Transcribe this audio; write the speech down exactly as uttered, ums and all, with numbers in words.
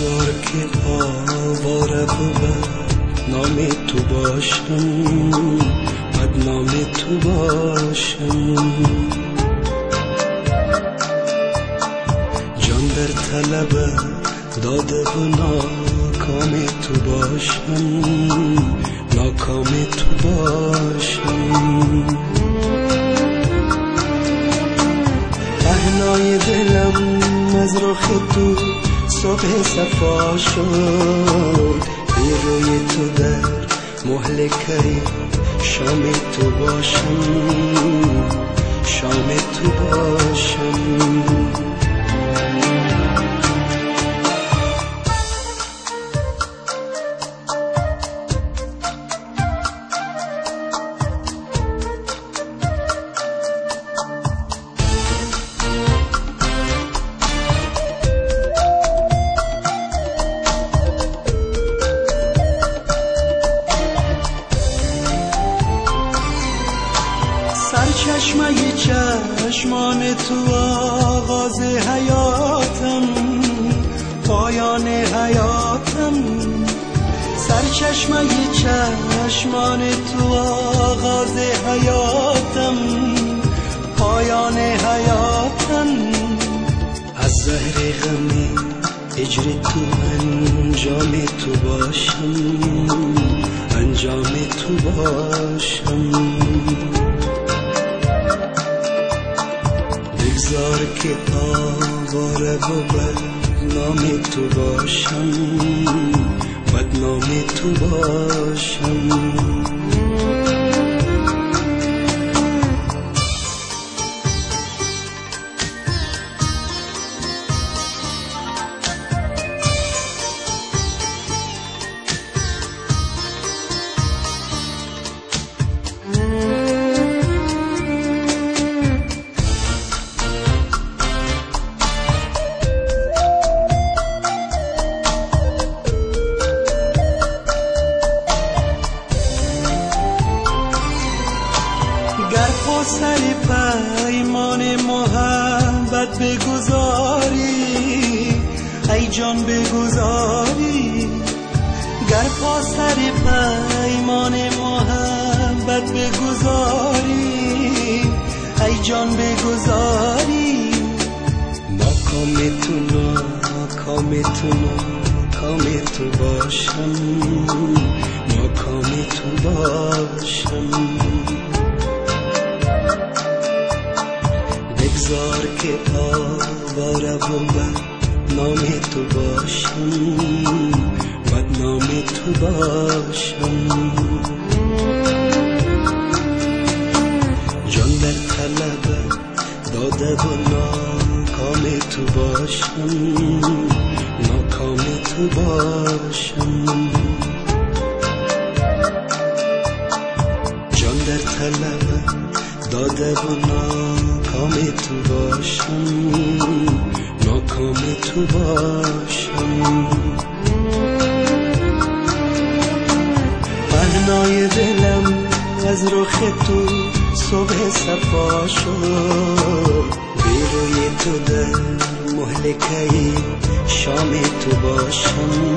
بگذار که آواره بود نام تو باشم، بدنام تو باشم. جان در طلب داده و ناکام تو باشم، ناکام تو باشم. پهنای دلم از رخ تو صبح صفا شد، بی روی تو در مهلکه شام تو باشم، شام تو باشم. سرچشمه چشمان تو آغاز حیاتم، پایان حیاتم. سرچشمه چشمان تو آغاز حیاتم، پایان حیاتم. از زهر غمی هجر تو انجام تو باشم، انجام تو باشم. بگذار که آواره و بدنام تو باشم، بدنام تو باشم. گر پا سر پیمان محبت بگذاری، ای جان بگذاری. گر پا سر پیمان محبت بگذاری، ای جان بگذاری. ناکام تو ناکام تو ناکام تو باشم، ناکام تو باشم. بگذار که آواره و بدنام تو باشم، بدنام تو باشم. جان در طلب داده و ناکام تو باشم، ناکام تو باشم. جان در طلب داده و ناکام تو باشم، ناکام تو باشم. پهنای دلم از رخ تو صبح صفا شد، بی روی تو در مهلکه شام تو باشم،